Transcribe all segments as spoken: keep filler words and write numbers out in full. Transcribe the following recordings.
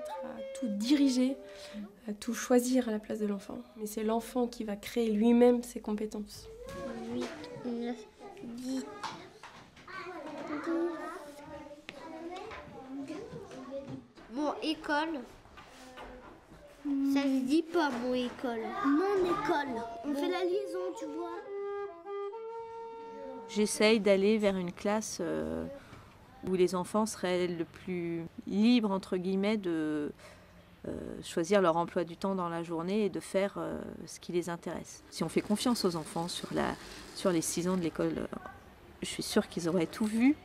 maître à tout diriger, à tout choisir à la place de l'enfant. Mais c'est l'enfant qui va créer lui-même ses compétences. huit, neuf, dix. Bon, école. Ça se dit pas, mon école. Mon école. On bon. fait la liaison, tu vois. J'essaye d'aller vers une classe euh, où les enfants seraient le plus libres, entre guillemets, de euh, choisir leur emploi du temps dans la journée et de faire euh, ce qui les intéresse. Si on fait confiance aux enfants sur, la, sur les six ans de l'école, euh, je suis sûre qu'ils auraient tout vu.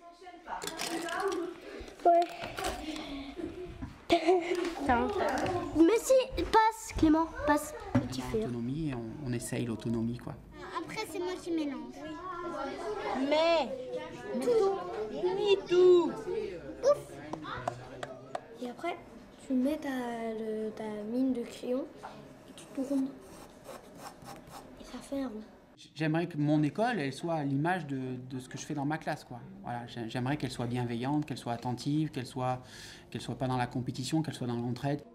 Ouais. Mais si, passe Clément, passe. Petit fer. L'autonomie, on, on essaye l'autonomie, quoi. Après, c'est moi qui mélange. Mais tout, ni tout. Ouf. Et après, tu mets ta, le, ta mine de crayon et tu tournes. Et ça fait un rond. J'aimerais que mon école, elle soit à l'image de, de ce que je fais dans ma classe, quoi. Voilà, j'aimerais qu'elle soit bienveillante, qu'elle soit attentive, qu'elle soit, qu'elle soit pas dans la compétition, qu'elle soit dans l'entraide.